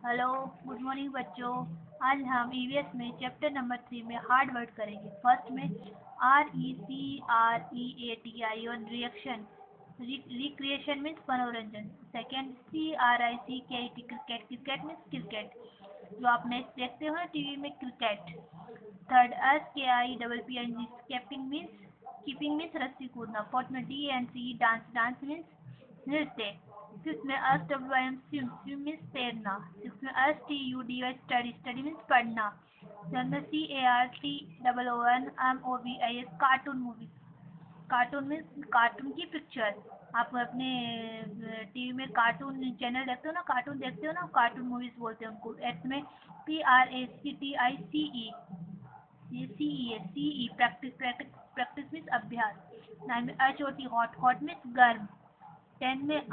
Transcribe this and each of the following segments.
Hello, good morning बच्चों। आज हम ईवीएस में चैप्टर नंबर 3 में हार्ड वर्ड करेंगे। फर्स्ट में RECREATI और रिएक्शन, रिक्रिएशन मीन्स मनोरंजन। Second CRICKET, cricket, cricket means cricket जो आप मैच देखते हो ना टीवी में, cricket. Third SKIPPING, skipping means skipping means रस्सी कूदना। फोर्थ में DANCE, डांस, डांस मीन्स नृत्य। फिफ्थ में SWIM, स्विम, स्विम मीन्स तैरना। सिक्स में STUDY, स्टडी, स्टडी मीन्स पढ़ना। सेवन में CARTOONMOVIES, cartoon movies. Cartoon means cartoon की पिक्चर। आप अपने टीवी में कार्टून चैनल देखते हो ना, कार्टून देखते हो ना, कार्टून मूवीज बोलते हैं उनको। एट्थ में PRACTICE, ये CE है, CE practice, practice, practice means अभ्यास। नाइन में HOT, हॉट, हॉट मीन्स गर्म। 10 में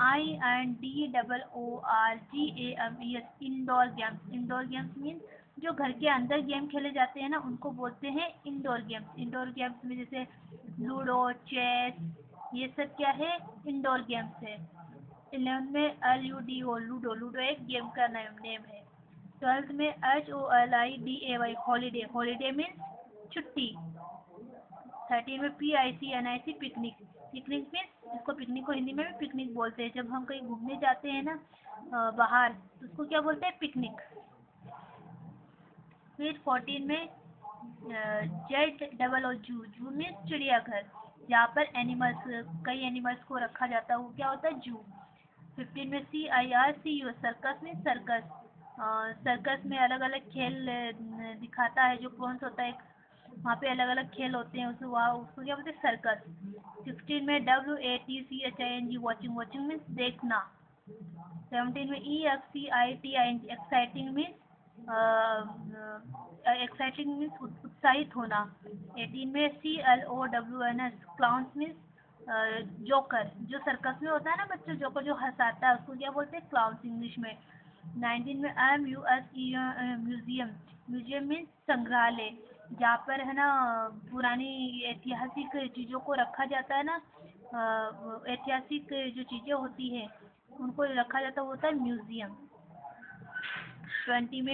INDOORGAMES, indoor games. Indoor games means जो घर के अंदर गेम खेले जाते हैं ना, उनको बोलते हैं इंडोर गेम्स। इंडोर गेम्स में जैसे लूडो, चेस, ये सब क्या है, इंडोर गेम्स है। 11 में LUDO, लूडो, लूडो एक गेम का नेम है। 12th में HOLIDAY, हॉलीडे, हॉलीडे मीन्स छुट्टी। 13 में PICNIC, पिकनिक। पिकनिक मीन्स, इसको पिकनिक को हिंदी में भी पिकनिक बोलते हैं। जब हम कहीं घूमने जाते हैं ना बाहर, तो उसको क्या बोलते हैं, पिकनिक। फिर 14 में ZOO, जू, जू मीन्स चिड़ियाघर, जहाँ पर एनिमल्स, कई एनिमल्स को रखा जाता है, वो क्या होता है, जू। 15 में CIRCUS, circus means circus. Circus में अलग अलग खेल दिखाता है, जो कौन सा होता है, वहाँ पे अलग अलग खेल होते हैं, उसको वहाँ उसको क्या बोलते हैं, सर्कस। 16 में WATCHING, वॉचिंग, वॉचिंग मीन्स देखना। 17 में EXCITING, exciting means exciting means उत्साहित होना। 18 में CLOWNS, क्लाउन्स मीन्स जोकर, जो सर्कस में होता है ना बच्चों, जोकर जो हंसाता है, उसको क्या बोलते हैं, क्लाउन्स इंग्लिश में। 19 में MUSE, म्यूजियम, म्यूजियम मीन्स संग्रहालय, जहाँ पर है ना पुरानी ऐतिहासिक चीज़ों को रखा जाता है ना, ऐतिहासिक जो चीज़ें होती हैं उनको रखा जाता है, वो होता है म्यूजियम। 20 में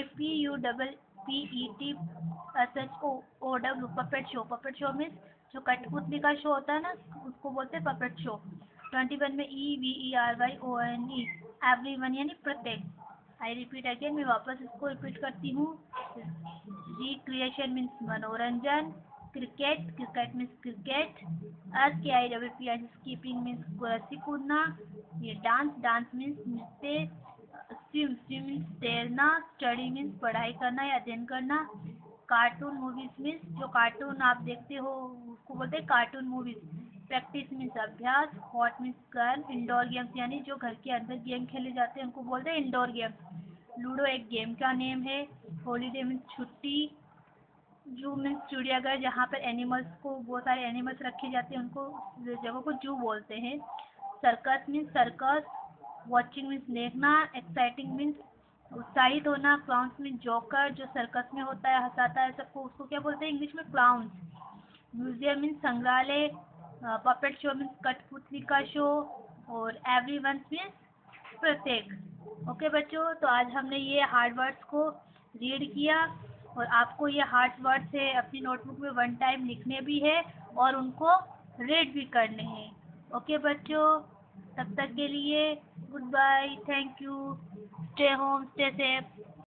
PUPPETSHOW, puppet show, puppet show means जो कठपुतली का शो होता है ना, उसको बोलते हैं पपेट शो। 21 में EVERYONE, एवरीवन यानी प्रत्येक। आई रिपीट अगेन, मैं वापस इसको रिपीट करती हूँ। रिक्रिएशन मीन्स मनोरंजन। Cricket, cricket means cricket. SKIPPI, skipping means रस्सी कूदना। ये डांस, डांस मीन्स नृत्य। स्विम, स्विम मीन्स तैरना। स्टडी मीन्स पढ़ाई करना या अध्ययन करना। कार्टून मूवीज मीन्स जो कार्टून आप देखते हो उसको बोलते हैं कार्टून मूवीज। प्रैक्टिस मीन्स अभ्यास। हॉट मीन्स गर्म। इंडोर गेम्स यानी जो घर के अंदर गेम खेले जाते हैं उनको बोलते हैं इंडोर गेम्स। लूडो एक गेम का नेम है। हॉलीडे मीन्स छुट्टी। जू मीन्स चिड़ियाघर, जहाँ पर एनिमल्स को, बहुत सारे एनिमल्स रखे जाते हैं, उनको जगह को जू बोलते हैं। Circus means circus. Watching means देखना। एक्साइटिंग मीन्स उत्साहित होना। क्लाउन्स मीन्स जोकर, जो सर्कस में होता है, हंसाता है सबको, उसको क्या बोलते हैं इंग्लिश में, क्लाउन्स। म्यूजियम मीन्स संग्रहालय। पपेट शो मीन्स कठपुतली का शो। और एवरीवन मीन्स प्रत्येक। ओके बच्चों, तो आज हमने ये हार्ड वर्ड्स को रीड किया, और आपको ये हार्ड वर्ड से अपनी नोटबुक में वन टाइम लिखने भी है और उनको रीड भी करने हैं। ओके बच्चों, तब तक के लिए good bye, thank you, stay home, stay safe.